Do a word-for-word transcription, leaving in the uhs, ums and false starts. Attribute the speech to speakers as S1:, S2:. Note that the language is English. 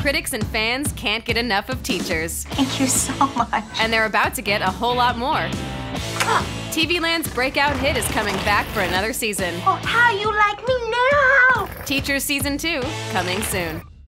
S1: Critics and fans can't get enough of Teachers.
S2: Thank you so much.
S1: And they're about to get a whole lot more. T V Land's breakout hit is coming back for another season.
S2: Oh, how you like me now?
S1: Teachers Season two, coming soon.